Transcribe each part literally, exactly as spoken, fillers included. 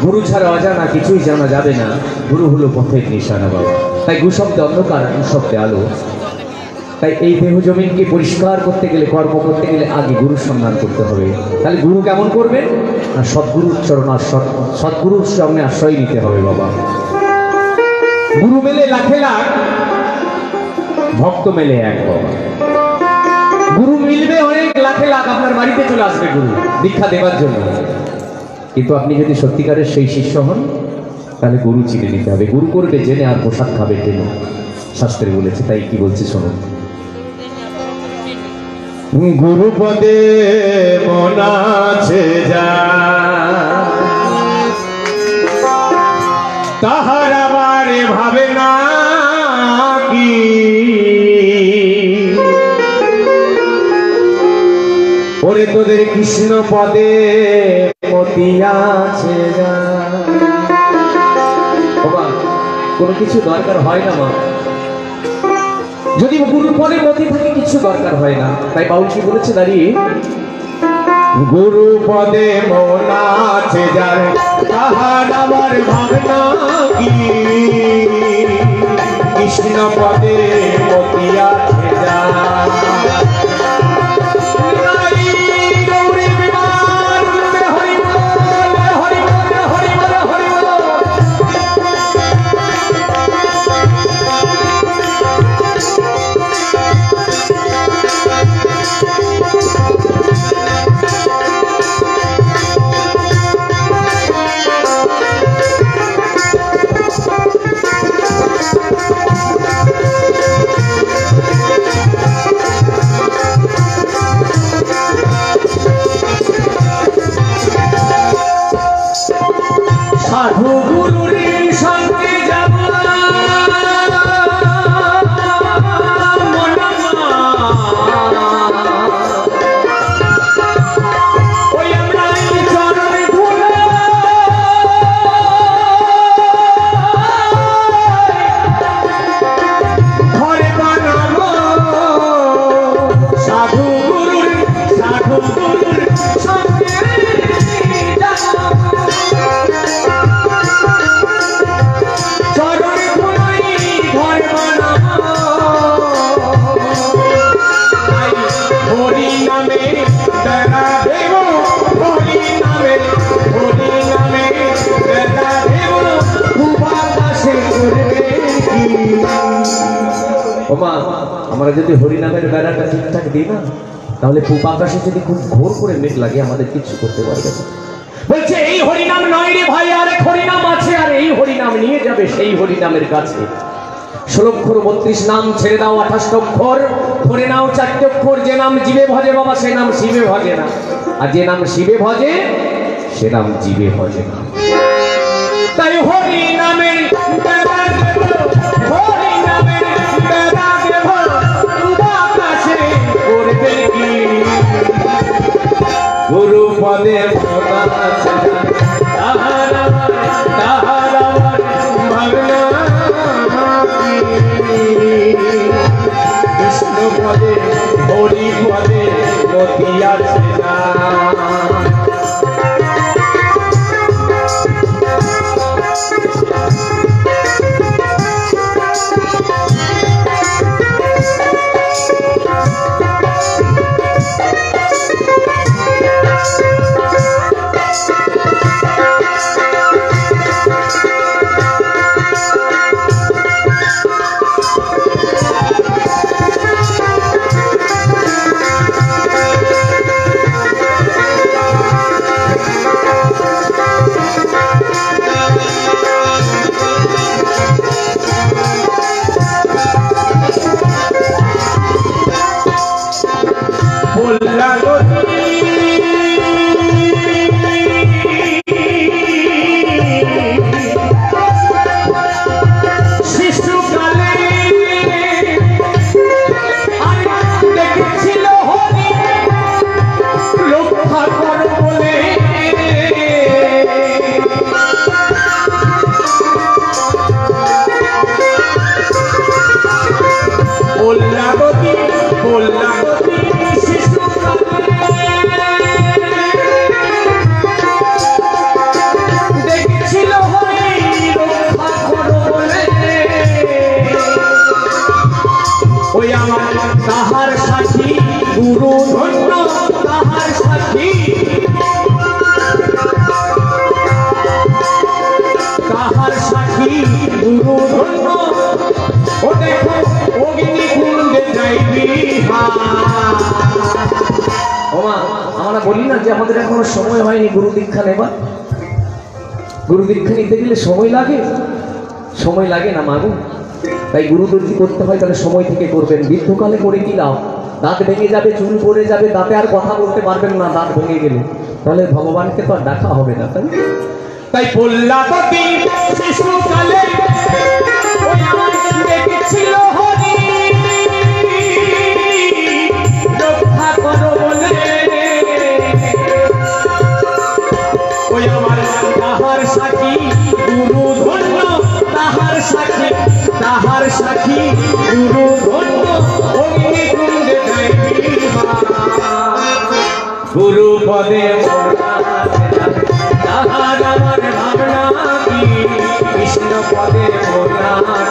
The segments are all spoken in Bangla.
গুরু ছাড়া অজানা কিছুই জানা যাবে না। গুরু হলো পথের নিশানা বাবা। তাই গু শব্দে অন্ধকার, গু শব্দে আলো। তাই এই দেহ জমিনকে পরিষ্কার করতে গেলে, কর্ম করতে গেলে আগে গুরুর সন্ধান করতে হবে। তাহলে গুরু কেমন করবেন না, সদ্গুরুর চরণ আশ্রয়, সদ্গুরুর সঙ্গে আশ্রয় নিতে হবে বাবা। গুরু মেলে লাখে লাখ, ভক্ত মেলে এক বাবা। গুরু মিলবে অনেক লাখে লাখ, আপনার বাড়িতে চলে আসবে গুরু দীক্ষা দেওয়ার জন্য। কিন্তু আপনি যদি সত্যিকারের সেই শিষ্য হন, তাহলে গুরু চিনে নিতে হবে। গুরু করবে জেনে, আর প্রসাদ খাবে জেনে, শাস্ত্রে বলেছে। তাই কি বলছে শুনুন। গুরু পদে মন আছে যা, তাহার আবার ভাবে না কি, ওরে তোদের কৃষ্ণ পদে মতি আছে যা। বাবা কোনো কিছু দরকার হয় না মা, যদি গুরু পদে মতি থাকে কিছু দরকার হয় না। তাই বাউল কি বলেছে দাঁড়িয়ে, গুরু পদে মন আছে যার, তাহার আমার ভাবনা কি, কৃষ্ণ পদে মতি আছে যার। সাধু গুরুর সঙ্গে যাব ওই আমরা চরণে ধুলো, ঘরে বানাবো সাধু গুরুর, সাধু গুরুর সঙ্গে আমরা যদি হরিনামের বেড়াটা ঠিকঠাক দিই না, তাহলে পূব আকাশে যদি খুব ঘোর করে মেঘ লাগে আমাদের কিছু করতে পারবে না। বলছে এই হরিনাম নয় রে ভাই, আরেক হরিনাম আছে, আর এই হরিনাম নিয়ে যাবে সেই হরিনামের কাছে। ষোলক্ষর বত্রিশ নাম ছেড়ে দাও, আঠাশ অক্ষর ধরে নাও, চারটি অক্ষর। যে নাম জীবে ভজে বাবা, সে নাম শিবে ভজে না, আর যে নাম শিবে ভজে সে নাম জীবে ভজে না। তাই হরিনামের বেড়া দেব, হরিনামের বেড়া দেব, আকাশে করবে কি, গুরু পদে মন আছে তাহার আমার, তাহার আমার ভাবনা কি, কৃষ্ণ পদে হরি পদে মতি আছে না। দেখ ওই আমার তাহার সাথী গুরু ধন্য তাহার সাথী তাহার সাথী গুরু ধন্য ও দেখো অগ্নিকুণ্ডে যাইবি ওমা আমরা বলি না যে আমাদের এখনো সময় হয়নি গুরু দীক্ষা নেবার গুরু দীক্ষা নিতে গেলে সময় লাগে সময় লাগে না মাগো তাই গুরু যদি করতে হয় তাহলে সময় থেকে করবেন বৃদ্ধকালে করে কি লাভ দাঁত ভেঙে যাবে চুল পড়ে যাবে দাঁতে আর কথা বলতে পারবেন না দাঁত ভেঙে গেলে তাহলে ভগবানকে তো আর ডাকা হবে না তাই তাই প্রহ্লাদী শিশুকালে ওই আমার দেখেছিল হরি রক্ষা করো বলে ওই আমার তাহার সাথী গুরু ধন্য তাহার সাথী তাহার সাথী গুরু ধন্য অগ্নিকুণ্ডে যাইবি গুরু পদে তাহার আমার ভাবনা কি কৃষ্ণ পদে মোরা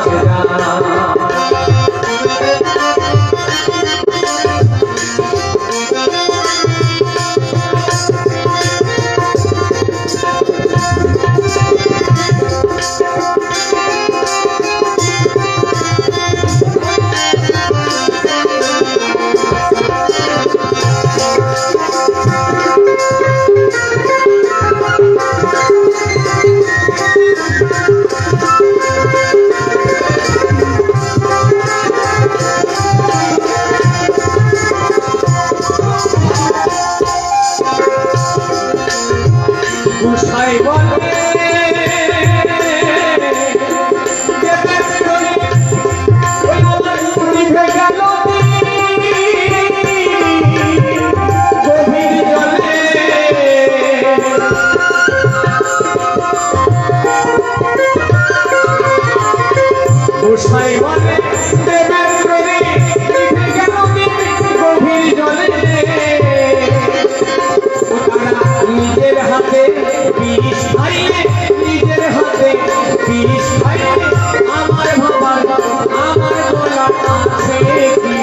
নিজের হাতে বিষ খাইলে নিজের হাতে বিষ খাইলে আমার ভাবার আমার বলা আছে কি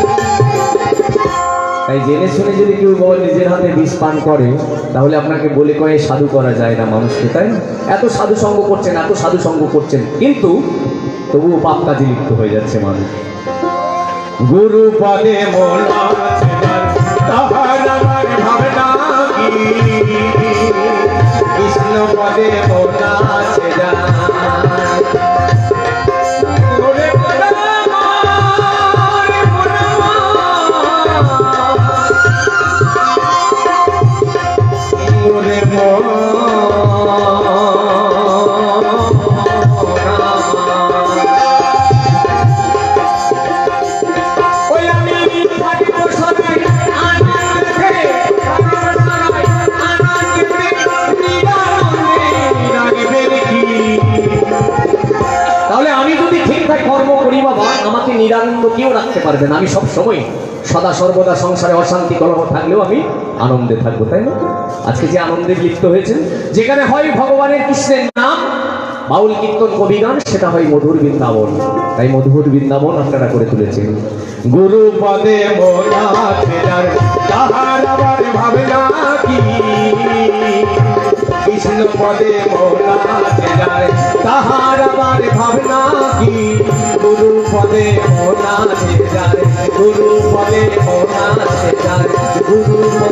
তাই জেনে শুনে যদি কেউ বলে নিজের হাতে বিষ পান করে তাহলে আপনাকে বলে কয়ে সাধু করা যায় না মানুষকে তাই এত সাধু সঙ্গ করছেন এত সাধু সঙ্গ করছেন কিন্তু তবুও পাপ কাজে লিপ্ত হয়ে যাচ্ছে মানুষ গুরু পদে মোলা তাহার আমার ভাবনা কি কৃষ্ণ পদে মোলা ছেড়া নিরানন্দ কেউ রাখতে পারবে না আমি সব সময় সদা সর্বদা সংসারে অশান্তি কলহ থাকলেও আমি আনন্দে থাকবো তাই না আজকে যে আনন্দে লিপ্ত হয়েছেন যেখানে হয় ভগবানের কৃষ্ণের নাম বাউল কীর্তন কবিগান সেটা হয় মধুর বৃন্দাবন তাই মধুর বৃন্দাবন আপনারা করে তুলেছেন গুরু পদে মোলা ছেড়ার তাহার আবার ভাবনা কি কৃষ্ণ পদে মোলা ছেড়ার তাহার আবার ভাবনা কি গুরু পদে মোলা ছেড়ার গুরু পদে মোলা ছেড়ার গুরু